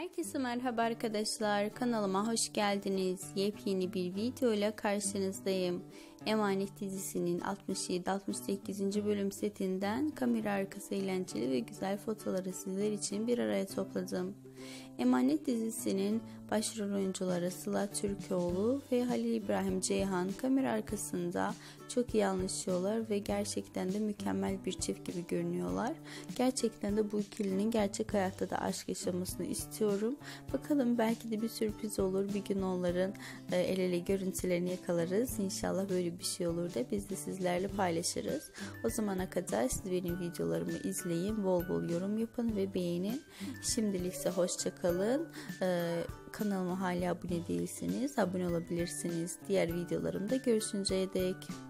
Herkese merhaba arkadaşlar, kanalıma hoş geldiniz. Yepyeni bir video ile karşınızdayım. Emanet dizisinin 67-68. bölüm setinden kamera arkası eğlenceli ve güzel fotoğrafları sizler için bir araya topladım. Emanet dizisinin başrol oyuncuları Sıla Türkoğlu ve Halil İbrahim Ceyhan kamera arkasında çok iyi anlaşıyorlar ve gerçekten de mükemmel bir çift gibi görünüyorlar. Gerçekten de bu ikilinin gerçek hayatta da aşk yaşamasını istiyorum. Bakalım, belki de bir sürpriz olur. Bir gün onların el ele görüntülerini yakalarız. İnşallah böyle bir şey olur da biz de sizlerle paylaşırız. O zamana kadar siz benim videolarımı izleyin, bol bol yorum yapın ve beğenin. Şimdilik ise hoşça kalın. Kanalıma hala abone değilseniz abone olabilirsiniz. Diğer videolarımda görüşünceye dek.